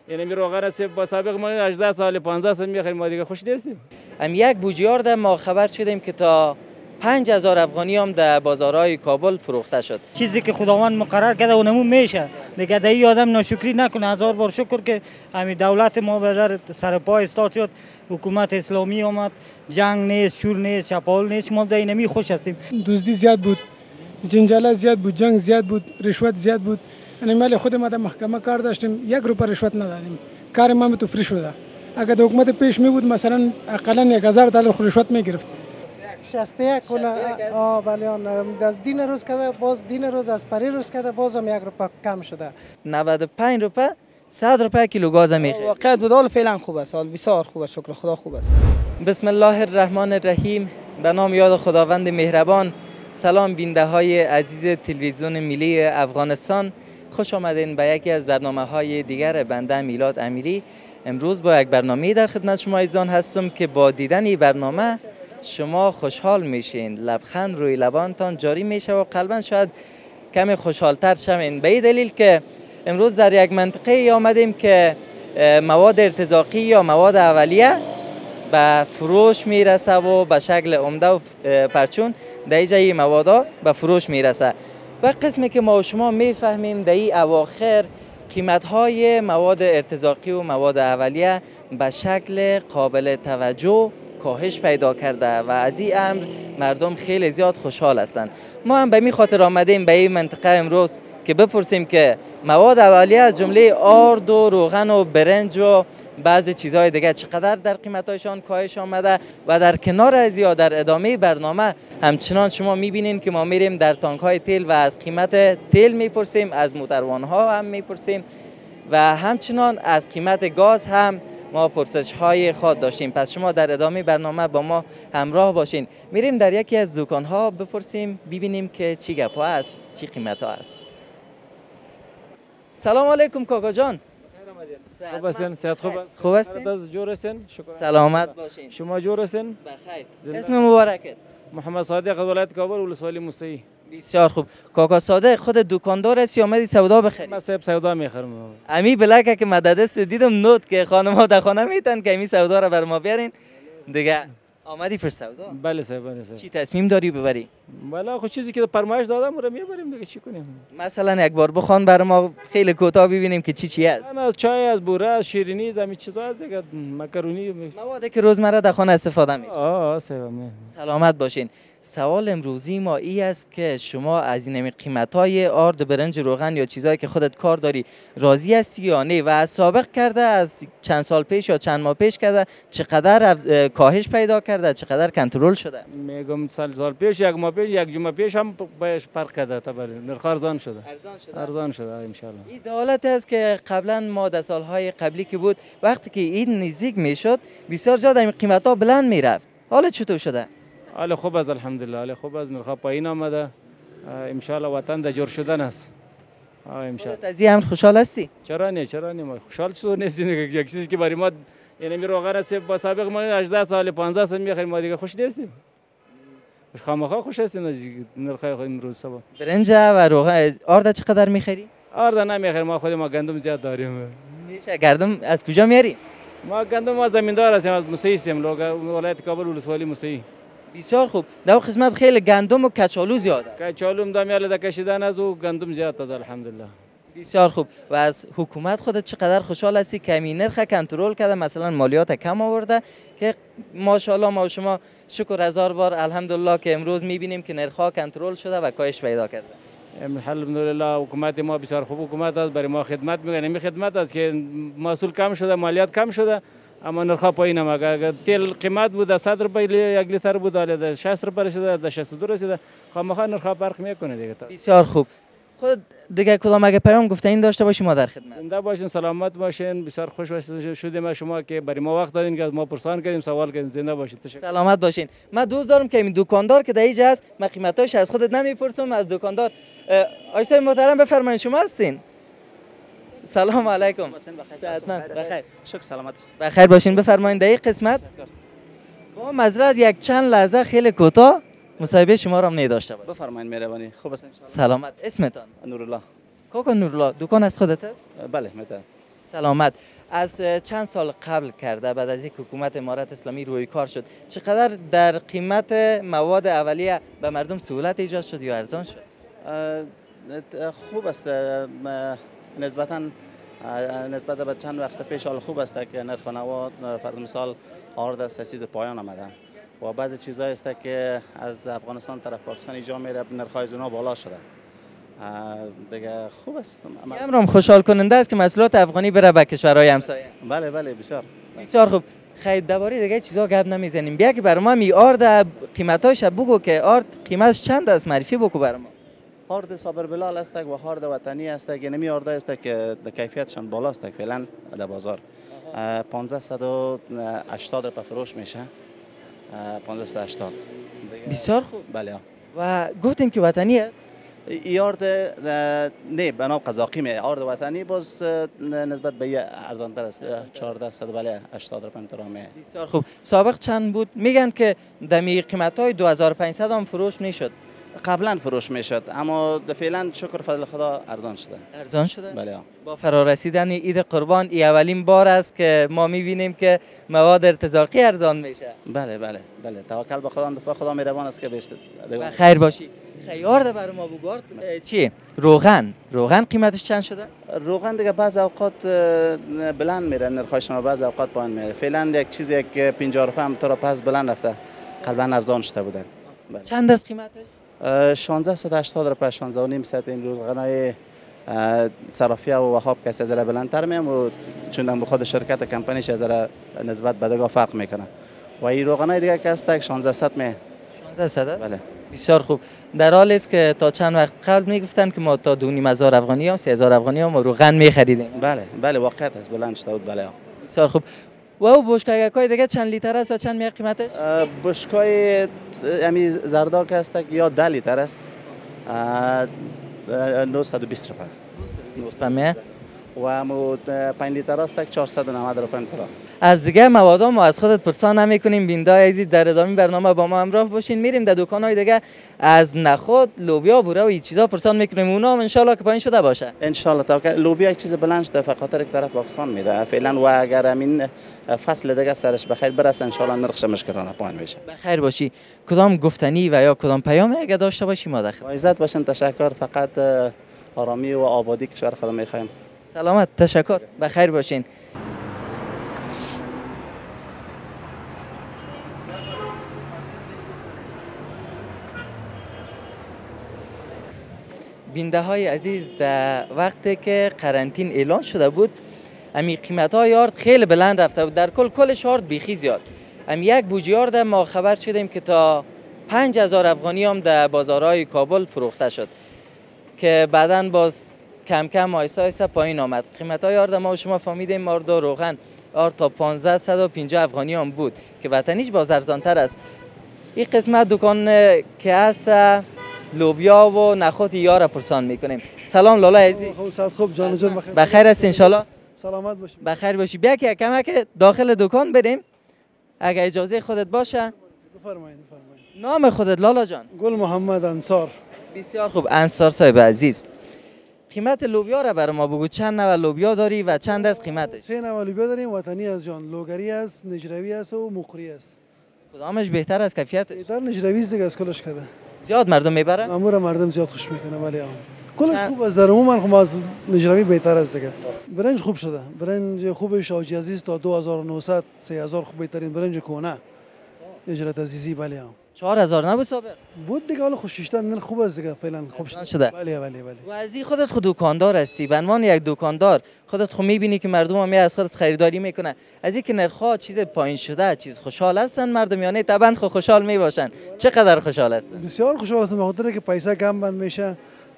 یعنی روغن است با سابق ما 18 سال 15 سال میخریم، ما دیگه خوش نیستیم. یک بوجیار ده ما خبر شدیم که تا 5000 افغانی هم در بازارهای کابل فروخته شد. چیزی که خداوند مقرر کرده اونمون میشه دیگه. دیگه آدم ناشکری نکنه. 1000 بار شکر که همین دولت ما به سر پای استاد شد، حکومت اسلامی آمد، جنگ نیست، شور نیست، چپاول نیست. ما در اینمی خوش هستیم. دزدی زیاد بود، جنجال زیاد بود، جنگ زیاد بود، رشوت زیاد بود. یعنی مال خود ما در محکمه کار داشتیم، 1 روپیه رشوت ندادیم، کار ما تفریح شده. اگر در حکومت پیش می بود مثلا اقلا 1000 دلار رشوت می گرفت. 61 ولی از دین روز کرده، باز دین روز از پری روز کرده، باز هم 1 روپیه کم شده. 95 روپیه 100 روپیه کیلو گاز میخره. واقعیت بود. حال فعلا خوب است، حال بسیار خوب است، شکر خدا خوب است. بسم الله الرحمن الرحیم. به نام یاد خداوند مهربان. سلام بیننده های عزیز تلویزیون ملی افغانستان، خوش آمدین به یکی از برنامه‌های دیگر بنده میلاد امیری. امروز با یک برنامه در خدمت شما عزیزان هستم که با دیدن این برنامه شما خوشحال میشین، لبخند روی لبانتان جاری میشه و قلبا شاید کمی خوشحالتر شوین. به این دلیل که امروز در یک منطقه آمدیم که مواد ارتزاقی یا مواد اولیه به فروش میرسه و به شکل عمده و پرچون در اینجا مواد به فروش میرسه و قسمی که ما و شما میفهمیم در این اواخر قیمت های مواد ارتزاقی و مواد اولیه به شکل قابل توجه کاهش پیدا کرده و از این امر مردم خیلی زیاد خوشحال هستند. ما هم به می خاطر آمدیم به این منطقه امروز که بپرسیم که مواد اولیه از جمله آرد و روغن و برنج و بعضی چیزهای دیگه چقدر در قیمتایشان کاهش آمده و در کنار از یا در ادامه برنامه همچنان شما میبینین که ما میریم در تانک های تیل و از قیمت تیل میپرسیم، از موتروان ها هم میپرسیم و همچنان از قیمت گاز هم ما پرسش های خود داشتیم. پس شما در ادامه برنامه با ما همراه باشین. میریم در یکی از دکان ها بپرسیم ببینیم که چی گپ ها است، چی قیمت ها است. سلام علیکم کاکا جان. خوب هستین؟ صحت خوب است؟ خوب هستین؟ جور هستین؟ شکر. سلامت باشین. شما جور هستین؟ بخیر. اسم مبارکت؟ محمد صادق از ولایت کابل ولسوالی موسعی. بسیار خوب. کاکا صادق خود دکاندار است یا آمدی سودا بخری؟ من صاحب سودا میخرم. امی بلکه که مدد دیدم نوت که خانم‌ها در خانه میتن که امی سودا را بر ما بیارین دیگه. آمدی پر سودا؟ بله صاحب، بله صاحب. چی تصمیم داری ببری؟ والا خود چیزی که فرمایش دادم رو میبریم دیگه، چی کنیم؟ مثلا یک بار بخوان برای ما خیلی کوتاه ببینیم که چی است. از چای، از بوره، از شیرینی، از همین چیزا، از دیگه مکرونی، موادی که روزمره در خانه استفاده میشه. صاحب. سلامت باشین. سوال امروزی ما این است که شما از این قیمت‌های آرد برنج روغن یا چیزایی که خودت کار داری راضی هستی یا نه و از سابق کرده، از چند سال پیش یا چند ماه پیش کرده چقدر کاهش پیدا کرده، چقدر کنترل شده؟ میگم سال پیش، یک ماه پیش، یک جمعه پیش هم باش فرق کرده، طبعا نرخ ارزان شده. ارزان شده ان شاء الله. این حالت است که قبلا ما در سالهای قبلی که بود وقتی که این نزدیک میشد بسیار زیاد این قیمت‌ها بلند میرفت. حالا چطور شده؟ حالا خوب است الحمدلله، حالا خوب است، نرخ پایین آمده. ان شاء الله وطن در جور شدن است. ان شاء الله. از این امر خوشحال هستی؟ چرا نه ما خوشحال چطور نیستیم؟ یک چیزی که برای ما یعنی روغن است با سابق ما 18 سال 15 سال میخریم، ما دیگه خوش نیستیم. خامخا خوش هستیم نرخ امروز صبح. برنج و روغن آرد چقدر میخری؟ آرد نمیخریم، ما خود ما گندم زیاد داریم. میشه گندم از کجا میاری؟ ما گندم ما زمیندار هستیم، از موسعی هستیم، ولایت کابل ولسوالی موسعی. بسیار خوب. در قسمت خیلی گندم و کچالو زیاده. کچالو هم دامیاله در کشیدن از و گندم زیاد است الحمدلله. بسیار خوب. و از حکومت خودت چقدر خوشحال هستی که این نرخ کنترل کرده، مثلا مالیات کم آورده که ماشاءالله ما و شما شکر 1000 بار الحمدلله که امروز میبینیم که نرخ کنترل شده و کاهش پیدا کرده. الحمدلله حکومت ما بسیار خوب حکومت است، برای ما خدمت میکنه. این خدمت است که محصول کم شده، مالیات کم شده، اما نرخ پایین هم. اگر تیل قیمت بود 100 روپیه یک لیتر بود، حالا 60 روپیه رسیده، 62 رسیده، خامخا نرخ فرق میکنه دیگه. بسیار خوب. خود دیگه کدام اگه پیام گفته این داشته باشیم ما در خدمت. زنده باشین، سلامت باشین، بسیار خوش شدیم شما که برای ما وقت دادین که ما پرسان کردیم، سوال کردیم. زنده باشین، تشکر. سلامت باشین. من دوست دارم که این دکاندار که در اینجا هست، من قیمتاش از خودت نمیپرسم، از دکاندار. آقای محترم بفرمایید شما هستین؟ سلام علیکم. بخیر. شکر سلامت. بخیر باشین. بفرمایید در این قسمت با معذرت یک چند لحظه خیلی کوتاه مصاحبه شما را هم نداشته باشم. بفرمایید مهربانی. خوب هستین؟ سلامت. اسمتان؟ نورالله. کاکا نورالله، دکان از خودت است؟ بله میتونم. سلامت. از چند سال قبل کرده بعد از اینکه حکومت امارت اسلامی روی کار شد چقدر در قیمت مواد اولیه به مردم سهولت ایجاد شد یا ارزان شد؟ خوب است. نسبت به چند وقت پیش حال خوب است که نرخ نوا فرض مثال آرد است چیز پایان آمده و بعضی چیزهای است که از افغانستان طرف پاکستان ایجاد میره نرخ‌های زونا بالا شده دیگه. خوب است. امرم خوشحال کننده است که محصولات افغانی بره به کشورهای همسایه. بله بسیار بسیار خوب. خیر درباره دیگه چیزا گپ نمیزنیم. بیا که برام می آرد قیمتاش بگو که آرد قیمتش چند است معرفی بگو برام. آرد صابر بلال است و آرد وطنی است که نمی آرد است که کیفیتشان بالاست فعلا در بازار 1580 روپیه فروش میشه. 1580. بسیار خوب. بله. و گفتین که وطنی است؟ ای آرد نه بنا قزاقی می آرد وطنی باز نسبت به ارزان تر است 1400 بله 80 روپیه ترامه. بسیار خوب. سابق چند بود؟ میگن که دمی قیمت‌های 2500 هم فروش نشد. قبلا فروش میشد اما فعلا شکر فضل خدا ارزان شده. ارزان شده؟ بله. با فرارسیدن عید قربان ای اولین بار است که ما میبینیم که مواد ارتزاقی ارزان میشه. بله توکل به خدا به خدا مهربان است که بیشتر. خیر باشی. خیار برای ما بگو چی؟ روغن قیمتش چند شده؟ روغن دیگه بعض اوقات بلند میره نرخش و بعض اوقات پایین میره. فعلا یک چیزی که 50 روپیه هم تا پس بلند رفته قبلا ارزان شده بوده. چند است قیمتش؟ 1680 روپیه 16.5 این روغنای صرافیه و وهاب کسی از بلندتر میم و چون به خود شرکت کمپانیش از نسبت به دیگه فرق میکنه و این روغنای دیگه که است 1600 می 1600 بله. بسیار خوب. در حالی است که تا چند وقت قبل میگفتن که ما تا 2500 افغانی هم 3000 افغانی هم روغن میخریدیم. بله واقعیت است بلند شده بود. بله. بسیار خوب. و او بشکایکای دیگه چند لیتر است و چند می قیمتش؟ بشکای امی زرداک است یا 10 لیتر است 920 روپیه و 5 لیتر است 490 روپیه ترا. از دیگه مواد ما از خودت پرسان نمی‌کنیم. بیننده عزیز در ادامه برنامه با ما همراه باشین. میریم در دکان‌های دیگه از نخود، لوبیا، بوره و این چیزا پرسان می‌کنیم. اونا هم ان شاءالله که پایین شده باشه. ان شاءالله تا لوبیا یک چیز بلند شده فقط یک طرف پاکستان میره فعلا و اگر همین فصل دیگه سرش بخیر برسه ان شاءالله نرخش مشکلانه پایین میشه. بخیر باشی. کدام گفتنی و یا کدام پیامی اگه داشته باشی ما داخل. عزت باشین. تشکر. فقط آرامی و آبادی کشور خدا می‌خوایم. سلامت. تشکر. بخیر باشین. بیننده های عزیز در وقتی که قرنطین اعلان شده بود امی قیمت های آرد خیلی بلند رفته بود. در کلش آرد بیخی زیاد. امی یک بوجی آرد ما خبر شدیم که تا 5000 افغانی هم در بازارهای کابل فروخته شد که بعداً باز کم کم آیسا پایین آمد. قیمت های آرد ما شما فهمیدیم آرد و روغن آرد تا 1550 افغانی هم بود که وطنیش باز ارزانتر است. این قسمت دکان که هست لوبیا و نخود یار پرسان میکنیم. سلام لالا عزیز. خوب جان بخیر. بخیر است ان شاء الله. سلامت باشی. بخیر باشی. بیا که کمک داخل دکان بریم اگه اجازه خودت باشه. بفرمایید. نام خودت لالا جان؟ گل محمد انصار. بسیار خوب. انصار صاحب عزیز قیمت لوبیا را برای ما بگو. چند نوع لوبیا داری و چند از قیمتش؟ 3 نوع لوبیا داریم. وطنی از جان، لوگری است، نجروی است و مقری است. کدامش بهتر از کیفیتش؟ بهتر نجروی است دیگه از کلش کده. زیاد مردم میبرن؟ مردم زیاد خوش میکنه ولی کلش خوب است. در عموم خب از نجروی بهتر است دیگه. برنج خوب شده. برنج خوبش حاجی عزیز تا 2900 3000 خوب بهترین برنج کونه. اجرت عزیزی بله 4000 نبود سابق؟ بود دیگه. حالا خوشیشتن نه خوب است دیگه. فعلا خوب شده. بله. و از این خودت خود دکاندار هستی. به عنوان یک دکاندار خودت خود میبینی که مردم هم از خودت خریداری میکنن. از اینکه نرخ‌ها چیز پایین شده چیز خوشحال هستن مردم یا نه؟ طبعا خوشحال میباشن. چقدر خوشحال هستن؟ بسیار خوشحال هستن. بخاطر که پیسه کم بند میشه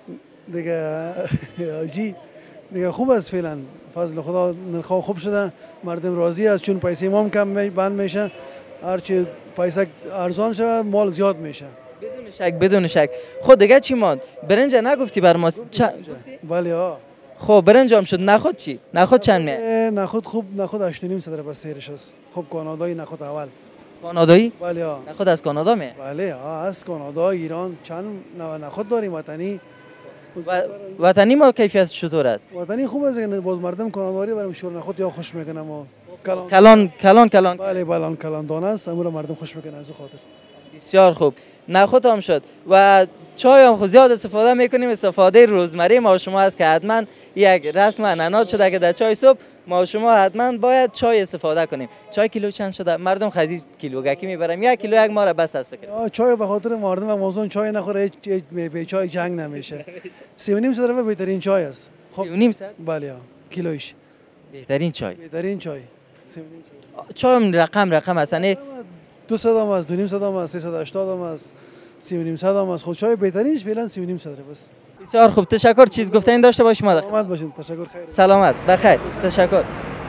دیگه. آجی دیگه خوب است. فعلا فضل خدا نرخ‌ها خوب شده. مردم راضی است چون پیسه ما کم بند میشه. هرچی پیسه ارزان شود مال زیاد میشه. بدون شک. خود دیگه چی ماند؟ برنج نگفتی بر ما؟ بله خب برنج هم شد. نخود چی؟ نخود چند می؟ نخود خوب. نخود 8.5 روپیه سیرش است. خب کانادایی نخود اول. کانادایی؟ بله نخود از کانادا می؟ بله از کانادا ایران چند نوع نخود داریم وطنی. وطنی ما کیفیت چطور است؟ وطنی خوب است، باز مردم کاناداری برام شور نخود یا خوش میکنه. ما کلان بله کلان دانه است، امور مردم خوش میکنه از خاطر. بسیار خوب. نخود هم شد و چای هم زیاد استفاده میکنیم. استفاده روزمره ما شما است که حتما یک رسم انانات شده که در چای صبح ما شما حتما باید چای استفاده کنیم. چای کیلو چند شده؟ مردم خزی کیلو گکی میبرم، یک کیلو یک ماره بس است فکر. چای به خاطر مردم امازون چای نخوره هیچ به چای جنگ نمیشه. 3.5 صد بهترین چای است. خب 3.5 صد؟ بله کیلویش بهترین چای. چای رقم است نه 200 هم است، 2.5 صد هم است، 380 هم است، 3.5 صد هم است. خود چای بهترینش فعلا 3.5 صد بس. بسیار خوب، تشکر. چیز گفتن داشته باشیم مادر. سلامت باشین. تشکر. خیر. سلامت بخیر. تشکر.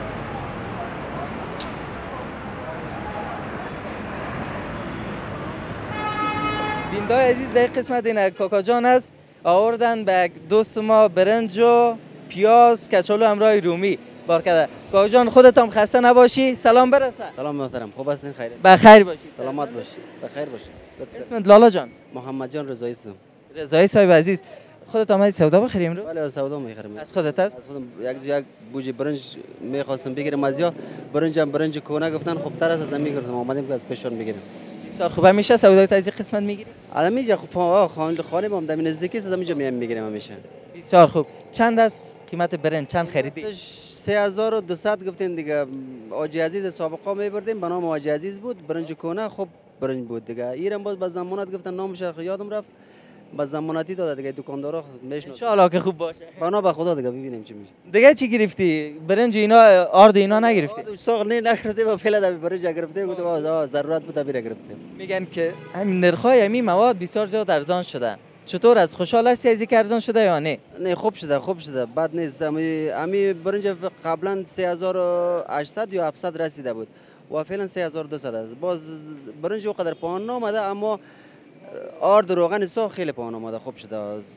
بیندای عزیز در قسمت این کاکا جان است، آوردن به دوست ما برنج و پیاز کچالو همراه رومی بار کرده. کاکا جان خودت هم خسته نباشی، سلام برسه. سلام محترم، خوب هستین؟ خیر بخیر باشی. سلامت باشی. بخیر باشی. اسمت لالا جان؟ محمد جان رضایی هستم. رضایی صاحب عزیز، خودت آمدی سودا بخری امروز؟ بله سودا میخرم. از خودت است؟ از خودم. یک بوجی برنج میخواستم بگیرم از یا برنج کونه گفتن خوب تر است از همین گفتم اومدیم که از پیشون بگیرم. بسیار خوب. همیشه سودای از این قسمت میگیری؟ همینجا خانه ما در نزدیکی است، همینجا میگیرم همیشه. بسیار خوب. چند است قیمت برنج؟ چند خریدی؟ 3200 گفتین دیگه. آجی عزیز سابقا میبردیم به نام آجی عزیز بود، برنج کونه خوب برنج بود دیگه. ایرم باز به زمانت گفتن نامش یادم رفت، با زمانتی داده دیگه. دکاندارا میشناسن ان شاء که خوب باشه. بنا به خدا دیگه ببینیم چی میشه. دیگه چی گرفتی؟ برنج اینا آرد اینا نگرفتی؟ ساغ نه نگرفته و فعلا در برنج گرفته بود و ضرورت بود بیر گرفتیم. میگن که همین نرخای همین مواد بسیار زیاد ارزان شده. چطور از خوشحال هستی از اینکه ارزان شده یا نه؟ نه خوب شده بد نیست. امی برنج قبلا 3800 یا 700 رسیده بود و فعلا 3200 است. باز برنج اونقدر پایین نامده، اما آرد و روغن ساخت خیلی پایین آمده. خوب شده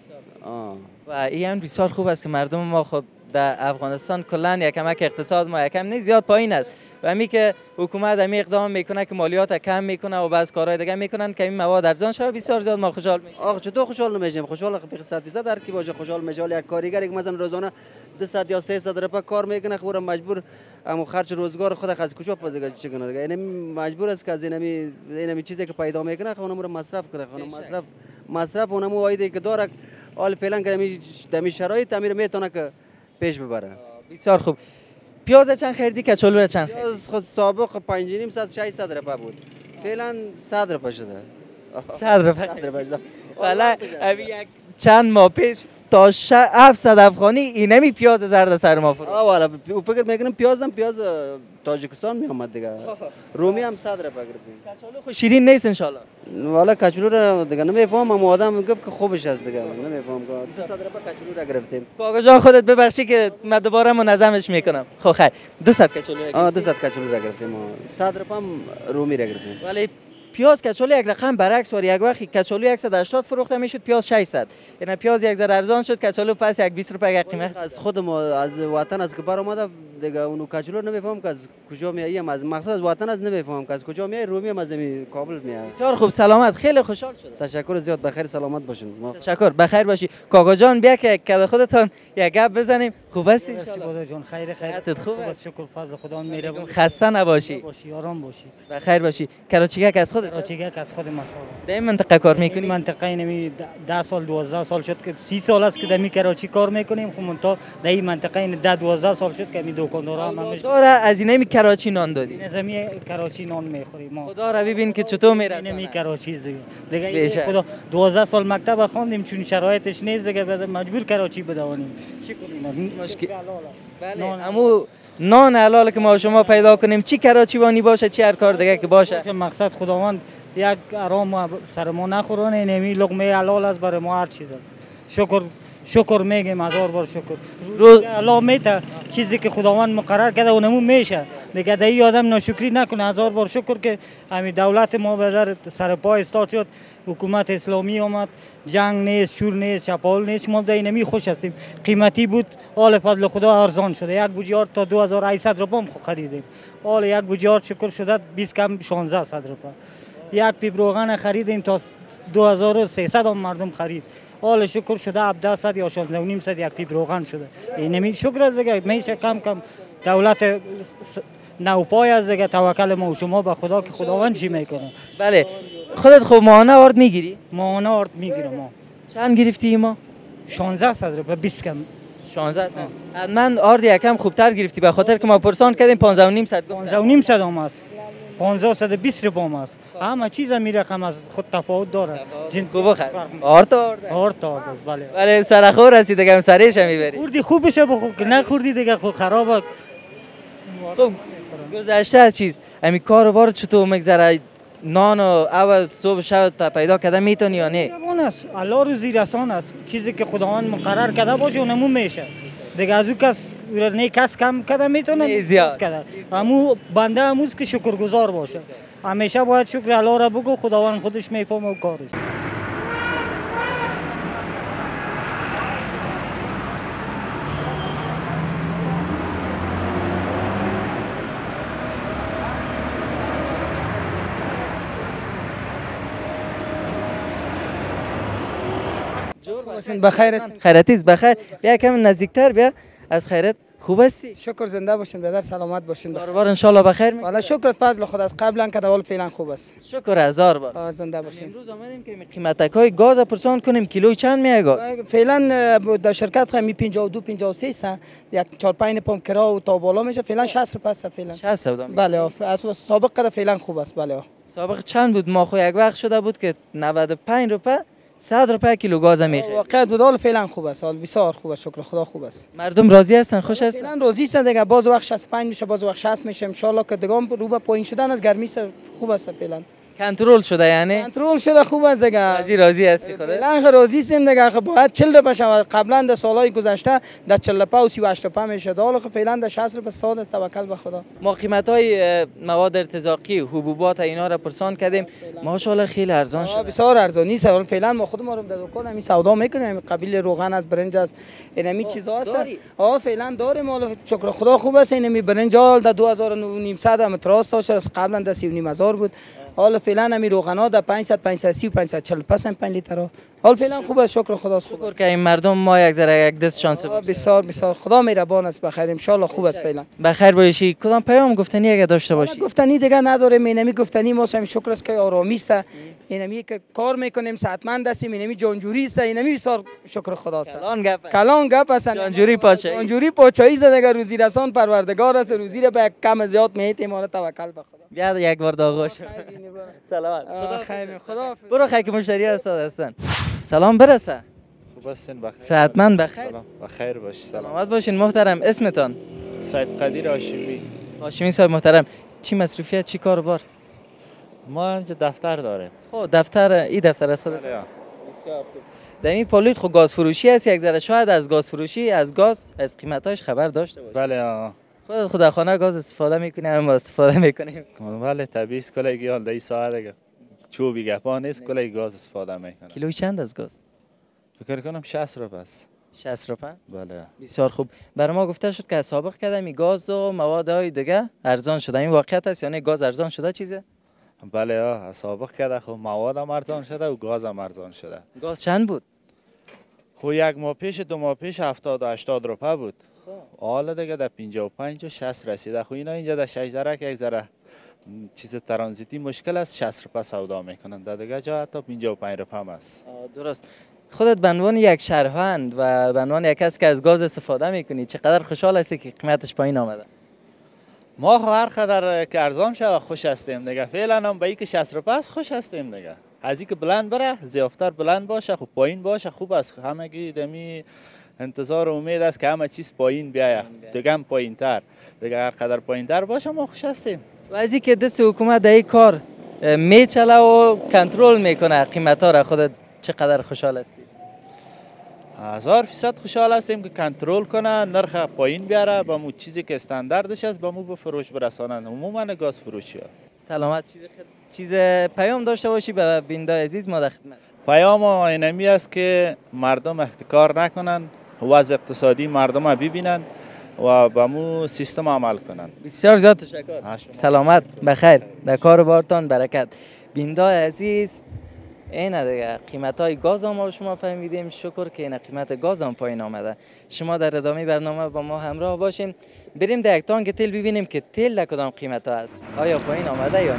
و این بسیار خوب است که مردم ما خب در افغانستان کلا یکم اقتصاد ما یکم نه زیاد پایین است و همین که حکومت همین اقدام میکنه که مالیات کم میکنه و بعض کارهای دیگه میکنن که این مواد ارزان شه، بسیار زیاد ما خوشحال میشیم. آخه چطور خوشحال نمیشیم؟ خوشحال 100% هر کی باشه خوشحال میشه. یک کارگر که مثلا روزانه 200 یا 300 روپیه کار میکنه، خورم مجبور اما خرج روزگار خود از کجا دیگه چی کنه دیگه. یعنی مجبور است که از این چیزی که پیدا میکنه خودمون رو مصرف کنه. مصرف اونم وایده که داره حال فعلا که دمی شرایط امیر میتونه که پیش ببره. بسیار خوب. پیاز چند خریدی؟ کچالو را چند خریدی؟ پیاز خود سابق 5.5 صد 600 روپیه بود، فعلا 100 روپیه شده. 100 روپیه شده. والا یک چند ماه پیش تا 700 افغانی اینمی پیاز زرد سر ما فروخت. والا فکر میکنم پیاز تاجیکستان می اومد دیگه. رومی هم 100 روپیه گرفتیم. کچالو خو شیرین نیست ان شاء الله. والا کچالو را دیگه نمیفهمم، اما آدم میگفت که خوبش است دیگه. نمیفهمم که 200 روپیه کچالو را گرفتیم. کاکا جان خودت ببخشی که من دوباره منظمش میکنم. خب خیر 200 کچالو را گرفتیم. 200 کچالو را گرفتیم. 100 روپیه رومی را گرفتیم. ولی پیاز کچالو یک رقم برعکس و یک وقتی کچالو 180 فروخته میشد، پیاز 600. یعنی پیاز یک ذره ارزان شد، کچالو پس یک 20 روپیه قیمت. از خودم از وطن از کبر اومده دیگه. اونو کچالو نمیفهمم که از کجا میاییم، از مقصد از وطن از نمیفهمم که از کجا میای. رومی هم از کابل میاد. بسیار خوب، سلامت. خیلی خوشحال شدم. تشکر زیاد. بخیر سلامت باشین. تشکر. بخیر باشی. کاکا جان بیا که کد خودتون یک گپ بزنیم. خوب هستی ان شاء الله؟ جان خیر. حالت خوب است؟ شکر فضل خدا مهربان. خسته نباشی. آرام باشی. بخیر باشی. کراچیگک از خودت؟ کراچیگک از خود مساله. در این منطقه کار میکنی؟ منطقه نمی 10 سال 12 سال شد که 30 سال است که در کراچی کار میکنیم. خب تا در این منطقه 10 12 سال شد که می دکاندارا همش داره از اینمی کراچی نان دادی. نظامی کراچی نان میخوریم ما. خدا را ببین که چطور میره. اینمی کراچی دیگه خدا 12 سال مکتب خواندیم، چون شرایطش نیست دیگه مجبور کراچی بدوانیم. چی کنیم؟ مشکل. بله. امو نان حلال که ما شما پیدا کنیم، چی کراچی وانی باشه چی هر کار دیگه که باشه. مقصد خداوند یک آرام سر ما نخورونه، نمی لقمه حلال است برای ما هر چیز است. شکر میگیم، هزار بار شکر. روز الله میته چیزی که خداوند مقرر کرده اونمون میشه دیگه. دایی آدم ناشکری نکنه. هزار بار شکر که همین دولت ما بازار سر پای استاد شد، حکومت اسلامی آمد، جنگ نیست، شور نیست، چپاول نیست. ما در اینمی خوش هستیم. قیمتی بود، آل فضل خدا ارزان شده. یک بوجیار تا 2800 روپیه هم خریدیم. آل یک بوجیار شکر شده 20 کم 1600 روپیه. یک پیپ روغن خریدیم تا 2300 هم مردم خرید. حال شکر شده 1700 یا 16,500 یک پیپ روغن شده. اینمی شکر است دیگه. میشه کم کم دولت نوپای از دیگه، توکل ما و شما به خدا که خداوند چی میکنه. بله خودت خب ماهانه آرد میگیری؟ ماهانه آرد میگیرم. ما چند گرفتی ما؟ 1600 روپیه 20 کم. 16 من آرد یکم خوبتر گرفتی به خاطر که ما پرسان کردیم 15,500 15,500 هم است. 1520 روپیه هم است. همه چیز می رقم از خود تفاوت داره. خوب بخیر. آرد است بله. بله سرخور هستی دیگه سرش میبری. خوردی خوب بشه بخور که نخوردی دیگه خود خرابه. خب گذشته از چیز امی کاروبار چطور میگذره؟ نان و صبح شب تا پیدا کرده میتونی یا نه؟ اون است الله روزی رسان است. چیزی که خداوند مقرر کرده باشه اونمون میشه دیگه. از اون کس نه کس کم کرده میتونه زیاد کرده. همو بنده هموز که شکرگزار باشه. همیشه باید شکر الله را بگو، خداوند خودش میفهمه و کارش. بخیر است. خیرتیز بخیر. بیا کم نزدیکتر بیا. از خیرت خوب هستی؟ شکر زنده باشین برادر، سلامت باشین. کاروبار ان شاء الله بخیر می؟ والا شکر از فضل خدا، از قبلا که حال فعلا خوب است. شکر هزار بار. زنده باشین. امروز آمدیم که قیمتکای گاز پرسان کنیم. کیلو چند میای گاز؟ فعلا در شرکت خمی 52 53 است. یک 4 5 پمپ کرا و تا بالا میشه. فعلا 60 روپیه است فعلا. 60 بود. بله از سابق قدر فعلا خوب است. بله سابق چند بود؟ ما خو یک وقت شده بود که 95 روپیه 100 روپیه کیلو گاز میخرید. واقعیت بود. حال فعلا خوب است. حال بسیار خوب است. شکر خدا خوب است. مردم راضی هستن؟ خوش هستن؟ فعلا راضی هستن دیگه. باز وقت 65 میشه، باز وقت 60 میشه. ان شاء الله که دیگه رو به پایین شدن از گرمی خوب است فعلا. کنترل شده یعنی؟ کنترل شده خوب است دیگه. راضی هستی خدا؟ فعلا راضی هستیم دیگه. باید 40 روپیه شود. قبلا در سالهای گذشته در 40 روپیه و 38 روپیه میشد. حالا فعلا در 60 روپیه استاد است. توکل به خدا. ما قیمت‌های مواد ارتزاقی، حبوبات اینا را پرسان کردیم. ماشاءالله خیلی ارزان شده. بسیار ارزان نیست. فعلا ما خود ما رو در دکان همین سودا میکنیم. قبیل روغن از برنج از اینمی چیزا هست. فعلا داریم. حالا شکر خدا خوب است. اینمی برنج حال در 2900 هم تراست داشت. از قبلا در 3,500 بود. حالا فعلا همین روغنا در 500 530 و 540 پس هم 5 لیتر. حال فعلا خوب است. شکر خدا. شکر که این مردم ما یک ذره یک دست شانس بسیار خدا مهربان است. بخیر ان شاء الله خوب است. فعلا بخیر باشی. کدام پیام گفتنی اگه داشته باشی؟ گفتنی دیگه نداره. اینمی گفتنی ما هم شکر است که آرامی است. اینمی که کار میکنیم صحتمند هستیم. اینمی جانجوری است. اینمی بسیار شکر خدا است. کلان گپ است. جانجوری پاچایی زده دیگه. روزی رسان پروردگار است. روزی را به کم زیاد میهتیم. ما توکل به خدا. بیا یک بار داغوش. سلامت. خدا خیر. خدا برو خیلی مشتری هستن. سلام برسه. خوب هستین؟ بخیر. صحتمند بخیر. سلام. بخیر باش. سلامت باشین محترم. اسمتان؟ سید قدیر هاشمی. هاشمی صاحب محترم. چی مصروفیت چی کاروبار؟ ما اینجا دفتر داریم. خب دفتر این دفتر است. بسیار خوب. در این پالیت خب گاز فروشی است. یک ذره شاید از گاز فروشی از گاز از قیمتاش خبر داشته باشی. بله. خودت خدا خانه گاز استفاده میکنی هم استفاده میکنیم. بله طبیعی است. کلی حال در ساعت دیگه چوبی گپا نیست. کلی گاز استفاده میکنه. کیلوی چند از گاز؟ فکر کنم 60 روپیه است. 60 روپیه؟ بله. بسیار خوب. برای ما گفته شد که از سابق کردم این گاز و موادهای دیگه ارزان شده. این واقعیت است یعنی گاز ارزان شده چیزه؟ بله از سابق کرده. خب مواد هم ارزان شده و گاز هم ارزان شده. گاز چند بود؟ خب یک ماه پیش 2 ماه پیش 70 و 80 روپیه بود. حالا دیگه در 55 و 60 رسیده. خب اینا اینجا در 6 درک یک ذره چیز ترانزیتی مشکل است. 60 روپیه سودا میکنن. در دیگه جا حتی 55 روپیه هم است. درست. خودت به عنوان یک شهروند و به عنوان یک کس که از گاز استفاده میکنی چقدر خوشحال هستی که قیمتش پایین آمده؟ ما هر قدر که ارزان شود خوش هستیم دیگه. فعلا هم به اینکه 60 روپیه است خوش هستیم دیگه. از اینکه بلند بره زیافتر بلند باشه خب پایین باشه خوب است. همگی دمی انتظار و امید است که همه چیز پایین بیاید. دیگه هم پایین‌تر. دیگه هر قدر پایین‌تر باشه ما خوش هستیم. و از اینکه دست حکومت در این کار میچله و کنترل میکنه قیمتا را خودت چقدر خوشحال هستی؟ 1000% خوشحال هستیم که کنترل کنه نرخ پایین بیاره با مو چیزی که استانداردش است با مو به فروش برسانن. عموما گاز فروشی ها. سلامت. چیز پیام داشته باشی به بیننده عزیز ما در خدمت. پیام اینمی است که مردم احتکار نکنن، وضع اقتصادی مردم ببینن و با مو سیستم عمل کنن. بسیار زیاد تشکر. سلامت بخیر. در کار بارتان برکت. بیننده عزیز اینه دیگه قیمت های گاز هم ما شما فهمیدیم. شکر که این قیمت گاز هم پایین آمده. شما در ادامه برنامه با ما همراه باشین. بریم در یک تانک تیل ببینیم که تیل در کدام قیمت ها است. آیا پایین آمده یا نه؟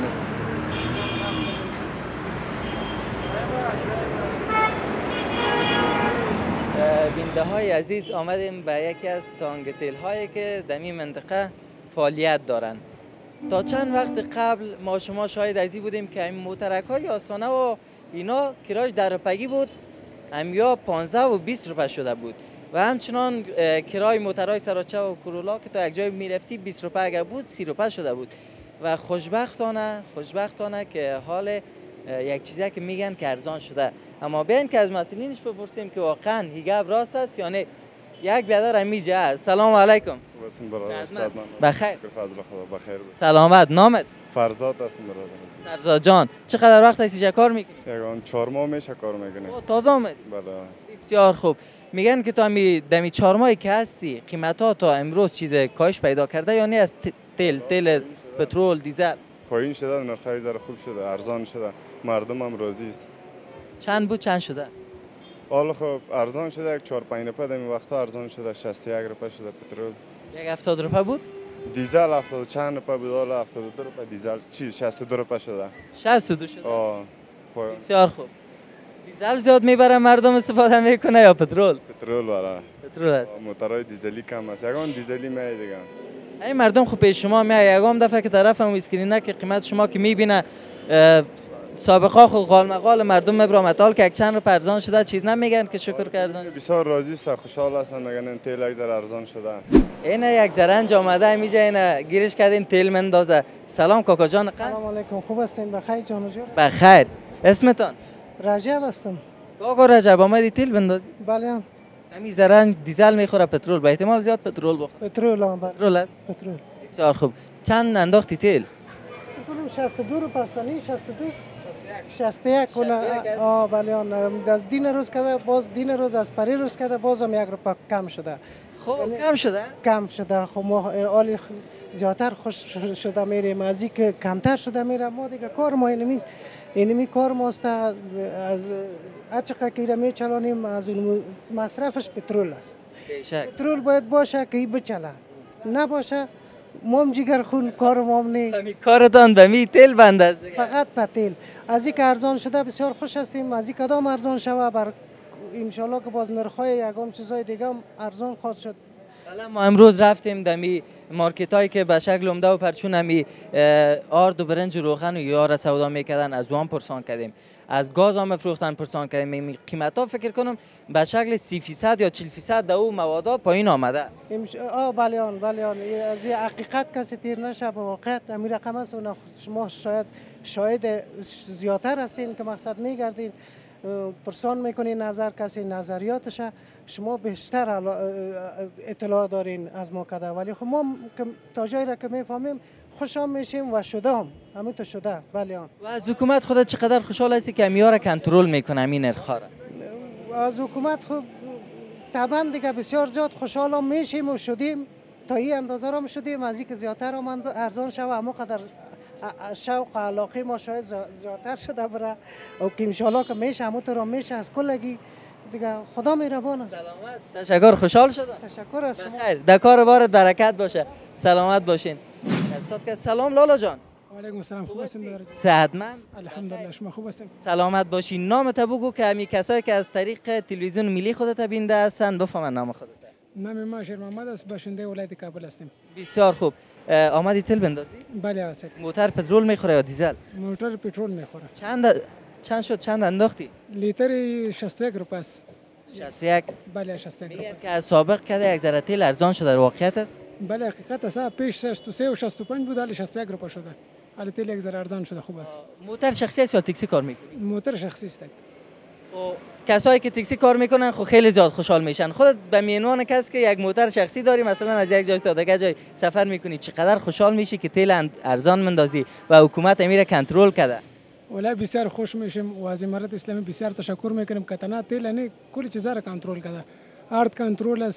بینده های عزیز، آمدیم به یکی از تانک تیل هایی که در این منطقه فعالیت دارند. تا چند وقت قبل ما شما شاهد ازی بودیم که این موترک های آستانه و اینا کرایش در روپگی بود، همیا 15 و 20 روپه شده بود و همچنان کرای موترهای سراچه و کرولا که تا یک جای میرفتی 20 روپه اگر بود 30 روپه شده بود و خوشبختانه که حال یک چیزی که میگن که ارزان شده. اما بیاین که از مسئولینش بپرسیم که واقعا هیگه راست است یا نه. یک بیادر همیجه است. سلام علیکم. بخیر. فضل خدا بخیر. سلامت. نامت؟ فرزاد است برادر. فرزاد جان، چقدر وقت هستی چه کار میکنی؟ یگان 4 ماه میشه کار میکنی. تازه آمد؟ بله. بسیار خوب. میگن که تو دمی 4 ماهی که هستی قیمتا تا امروز چیز کاهش پیدا کرده یا نه؟ از تیل پترول دیزل پایین شده، نرخ ذره خوب شده، ارزان شده، مردم هم راضی است. چند بود چند شده؟ حالا خب ارزان شده، یک 4 5 روپه در این وقتا ارزان شده، 61 روپه شده پترول. یک 70 روپه بود؟ دیزل 70 چند روپه بود، حالا 72 روپه دیزل 62 روپه شده. 62 شده. بسیار خوب. دیزل زیاد میبره مردم استفاده میکنه یا پترول؟ پترول برای. پترول است. موتورهای دیزلی کم است. یگان دیزلی میای دیگه. این مردم خب پیش شما میای یگام دفعه که طرفم اسکرینه که قیمت شما که میبینه سابقا خود قال مقال مردم مبرامتال که یک چند رو ارزان شده چیز نمیگن که شکر که ارزان. بسیار راضی است، خوشحال هستن، میگن این تیل یک ذره ارزان شده. این یک زرنج آمده میجا این گیرش کردین تیل مندازه. سلام کاکا جان. سلام علیکم. خوب هستین؟ بخیر جان جان. بخیر. اسمتان؟ رجب هستم. کاکا رجب آمدی تیل بندازی؟ بله. همین زرنج دیزل میخوره پترول؟ به احتمال زیاد پترول بخوره. پترول هم پترول است. پترول. بسیار خوب. چند انداختی تیل؟ 62 رو پستانی 62 61 کنه. ولی از دین روز کرده باز دین روز از پری روز کرده بازم 1 روپه کم شده. خب کم شده؟ کم شده. خب ما حالی زیادتر خوش شده میریم، از اینکه کمتر شده میره. ما دیگه کار ما اینمی کار ماست. از هر چقدر که میچلانیم از این مصرفش پترول است. پترول باید باشه که بچله، نباشه مام جگر خون کار مام نی. همین کارتان به می تیل بند است. فقط به تیل. از اینکه ارزان شده بسیار خوش هستیم. از این کدام ارزان شوه بر ان شاء الله که باز نرخ‌های یگام چیزای دیگه هم ارزان خواهد شد. حالا ما امروز رفتیم دمی مارکت هایی که به شکل عمده و پرچون همی آرد و برنج و روغن و یار سودا میکردن، از وان پرسان کردیم، از گاز هم فروختن پرسان کردیم. قیمت ها فکر کنم به شکل 30% یا 40% در او مواد پایین آمده. بله از این حقیقت کسی تیر نشه به واقعیت امیر رقم است. شما شاید زیادتر هستین که مقصد میگردین پرسان میکنین نظر کسی نظریاتش شما بیشتر اطلاع دارین از ما کده. ولی خب ما تا جایی را که میفهمیم خوشحال میشیم و شده هم همین تو شده. بله و از حکومت خودت چقدر خوشحال هستی که همیار را کنترل میکنه همین نرخ‌ها را؟ از حکومت خب طبعا دیگه بسیار زیاد خوشحال هم میشیم و شدیم، تا این اندازه را شدیم از اینکه زیادتر هم ارزان شوه. اما قدر شوق و علاقه ما شاید زیادتر شده بره و که انشالله که میشه همونطور هم میشه از کلگی دیگه. خدا مهربان است. سلامت. تشکر. خوشحال شدم. تشکر از شما. بخیر. در کار بارت برکت باشه. سلامت باشین. سلام لالا جان. و علیکم السلام. خوب هستین؟ صحتمند؟ الحمدلله. شما خوب هستین؟ سلامت باشین. نامت بگو که همین کسایی که از طریق تلویزیون ملی خودت بینده هستن بفهمن نام خودت. نام ما شیر محمد است، باشنده ولایت کابل هستیم. بسیار خوب. آمدی تیل بندازی؟ بله است. موتور پترول میخوره یا دیزل؟ موتور پترول میخوره. چند شد؟ چند انداختی؟ لیتر 61 روپیه است. 61. بله 61 روپیه. که از سابق کده یک ذره تیل ارزان شده، در واقعیت است؟ بله حقیقت است. پیش 63 و 65 بود، حالا 61 روپیه شده. حالا تیل یک ذره ارزان شده. خوب است. موتور شخصی است یا تاکسی کار میکنی؟ موتور شخصی است. کسایی که تاکسی کار میکنن خب خیلی زیاد خوشحال میشن. خودت به میانوان کس که یک موتور شخصی داری مثلا از یک جای تا دیگه جای سفر میکنی چقدر خوشحال میشی که تیل ارزان مندازی و حکومت امیر کنترل کرده؟ والله بسیار خوش میشیم و از امارت اسلامی بسیار تشکر میکنیم که تنها تیل نه کلی چیزا را کنترل کرده. آرد کنترل است،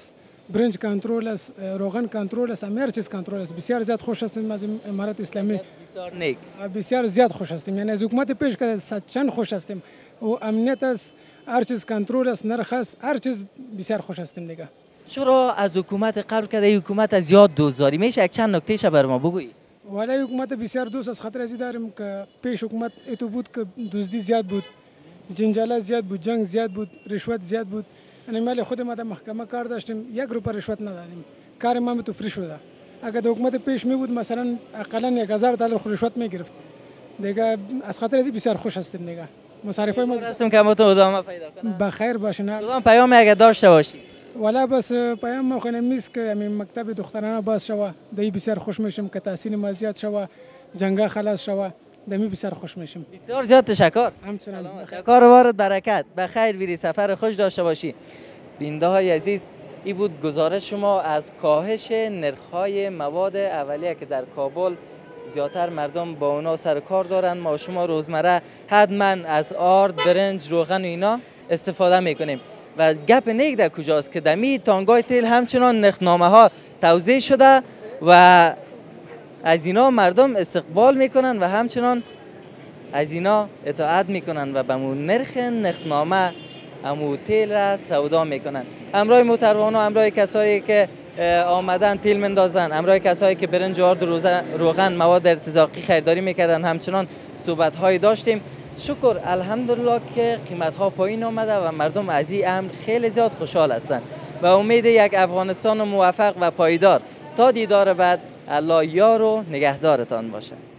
برنج کنترل است، روغن کنترل است، هر چیز کنترل است. بسیار زیاد خوش هستیم از امارات اسلامی. بسیار نیک. بسیار زیاد خوش هستیم، یعنی از حکومت پیش که صدچند خوش هستیم و امنیت است، هر چیز کنترل است، نرخ است، هر چیز بسیار خوش هستیم دیگه. چرا از حکومت قبل که این حکومت از زیاد دوزاری میشه یک چند نکتهش بر ما بگویی؟ ولی حکومت بسیار دوست از خاطر ازی داریم که پیش حکومت ایتو بود که دزدی زیاد بود، جنجال زیاد بود، جنگ زیاد بود، رشوت زیاد بود. یعنی مال خود ما در محکمه کار داشتیم، یک روپیه رشوت ندادیم، کار ما تو فری شده. اگر حکومت پیش می بود مثلا اقلا $1000 رشوت میگرفت دیگه. از خاطر ازی بسیار خوش هستیم دیگه. مصارفه ما هستم که ما تو ادامه پیدا کنم. بخیر باشین. کدام پیام اگه داشته باشی؟ ولی بس پیام ما خونه میست که همین مکتب دخترانه باز شوه، دی بسیار خوش میشم که تحصیل ما زیاد شوه، جنگا خلاص شوه، دمی بسیار خوش میشم. بسیار زیاد تشکر. همچنان. کاروبارت برکت، بخیر بیری، سفر خوش داشته باشی. بیننده های عزیز، این بود گزارش شما از کاهش نرخ‌های مواد اولیه که در کابل زیادتر مردم با اونا سر کار دارن. ما شما روزمره حتما از آرد، برنج، روغن و اینا استفاده میکنیم و گپ نیک در کجاست که دمی تانگای تیل همچنان نرخنامه ها توزیع شده و از اینا مردم استقبال میکنن و همچنان از اینا اطاعت میکنن و به نرخنامه امو تیل را سودا میکنن. امرای محترمانه، امرای کسایی که آمدن تیل مندازن، امرای کسایی که برنج و آرد روغن مواد ارتزاقی خریداری میکردن، همچنان صحبت های داشتیم. شکر الحمدلله که قیمت ها پایین آمده و مردم از این امر خیلی زیاد خوشحال هستند و امید یک افغانستان موفق و پایدار. تا دیدار بعد، الله یار و نگهدارتان باشه.